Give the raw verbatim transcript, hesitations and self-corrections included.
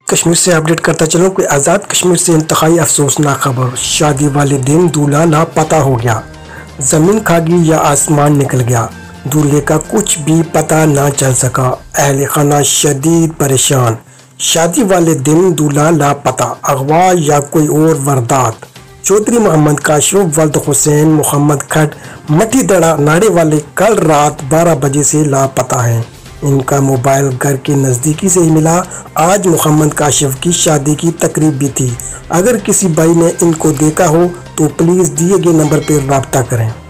कश्मीर से अपडेट करता चलूँ कि आज़ाद कश्मीर से इंतहाई अफसोसनाक खबर। शादी वाले दिन दूल्हा लापता हो गया। ज़मीन खा गई या आसमान निकल गया, दूल्हे का कुछ भी पता ना चल सका। अहले खाना शदीद परेशान। शादी वाले दिन दूल्हा लापता, अगवा या कोई और वारदात। चौधरी मोहम्मद काशिफ वल्द हुसैन मोहम्मद खट मठी दड़ा नाड़े वाले कल रात बारह बजे से लापता हैं। इनका मोबाइल घर के नज़दीकी से ही मिला। आज मोहम्मद काशिफ की शादी की तकरीब भी थी। अगर किसी भाई ने इनको देखा हो तो प्लीज़ दिए गए नंबर पर रब्ता करें।